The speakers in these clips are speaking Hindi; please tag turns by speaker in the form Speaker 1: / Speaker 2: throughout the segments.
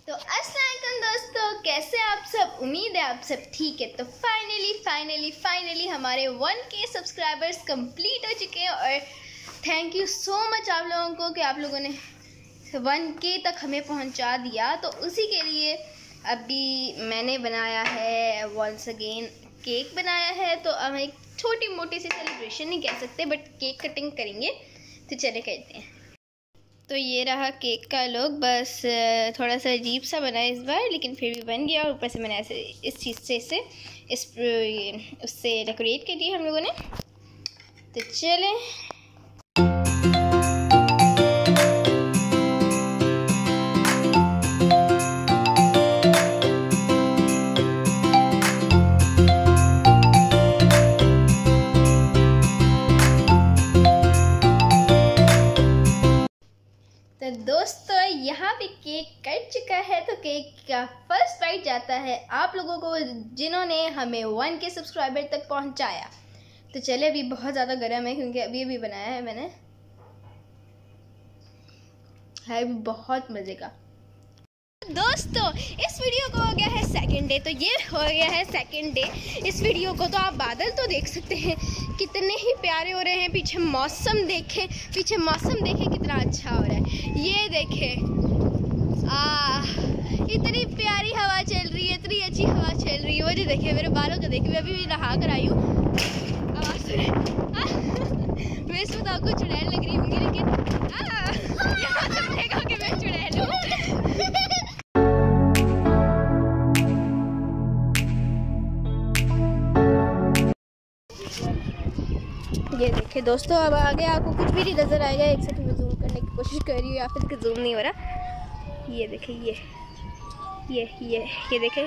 Speaker 1: तो अस्सलाम वालेकुम दोस्तों, कैसे आप सब। उम्मीद है आप सब ठीक है। तो फाइनली हमारे 1K सब्सक्राइबर्स कंप्लीट हो चुके हैं और थैंक यू सो मच आप लोगों को कि आप लोगों ने 1K तक हमें पहुंचा दिया। तो उसी के लिए अभी मैंने बनाया है वंस अगेन केक बनाया है। तो हम एक छोटी मोटी सी सेलिब्रेशन नहीं कह सकते बट केक कटिंग करेंगे। तो चले करते हैं। तो ये रहा केक का लुक। बस थोड़ा सा अजीब सा बना है इस बार, लेकिन फिर भी बन गया। और ऊपर से मैंने ऐसे इस चीज़ से उससे डेकोरेट कर दिया हम लोगों ने। तो चलें तो दोस्तों, यहाँ पे केक कट चुका है। तो केक का फर्स्ट बाइट जाता है आप लोगों को जिन्होंने हमें 1K सब्सक्राइबर तक पहुँचाया। तो चले, अभी बहुत ज़्यादा गर्म है क्योंकि अभी बनाया है मैंने, है भी बहुत मज़े का। दोस्तों, इस वीडियो को हो गया है सेकंड डे। तो ये हो गया है सेकंड डे इस वीडियो को। तो आप बादल तो देख सकते हैं कितने ही प्यारे हो रहे हैं। पीछे मौसम देखें कितना अच्छा हो रहा है। ये देखें, इतनी प्यारी हवा चल रही है, इतनी अच्छी हवा चल रही है। वो जो देखिए मेरे बालों को देखिए, मैं अभी नहा कर आई हूँ। आवाज़ सुने मैं इसमें तो आपको चुड़ैल लग रही होंगी, लेकिन यहाँ से लगेगा कि मैं चुड़ैल हूँ। ये देखिए दोस्तों, अब आगे आपको कुछ भी नहीं नज़र आएगा। एक सेकंड में जूम करने की कोशिश कर रही हूँ या फिर जूम नहीं हो रहा। ये देखिए, ये देखें,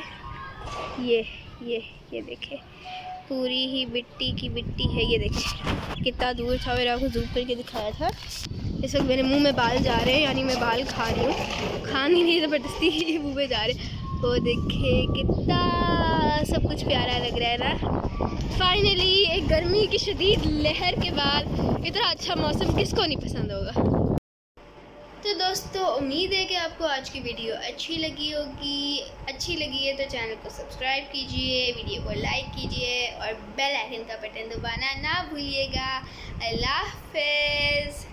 Speaker 1: ये देखें, पूरी ही मिट्टी की मिट्टी है। ये देखें कितना दूर था, मैंने आपको जूम करके दिखाया था। इस वक्त मेरे मुंह में बाल जा रहे हैं, यानी मैं बाल खा रही हूँ। खा नहीं ज़बरदस्ती मुँह में जा रहे हैं। वो देखे कितना सब कुछ प्यारा लग रहा है ना। फाइनली एक गर्मी की शदीद लहर के बाद इतना अच्छा मौसम किसको नहीं पसंद होगा। तो दोस्तों, उम्मीद है कि आपको आज की वीडियो अच्छी लगी होगी। अच्छी लगी है तो चैनल को सब्सक्राइब कीजिए, वीडियो को लाइक कीजिए और बेल आइकन का बटन दबाना ना भूलिएगा। अल्लाह हाफ़िज़।